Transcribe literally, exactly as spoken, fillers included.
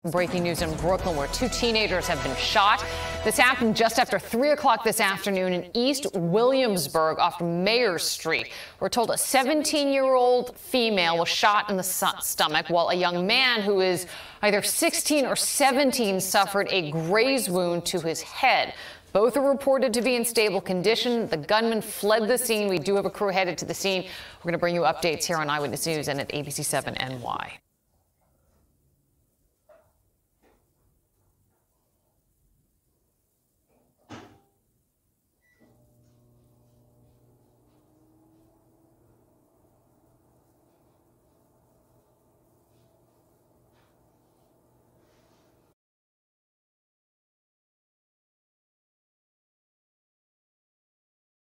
Breaking news in Brooklyn, where two teenagers have been shot. This happened just after three o'clock this afternoon in East Williamsburg off Mayor Street. We're told a seventeen-year-old female was shot in the stomach, while a young man who is either sixteen or seventeen suffered a graze wound to his head. Both are reported to be in stable condition. The gunman fled the scene. We do have a crew headed to the scene. We're going to bring you updates here on Eyewitness News and at A B C seven N Y.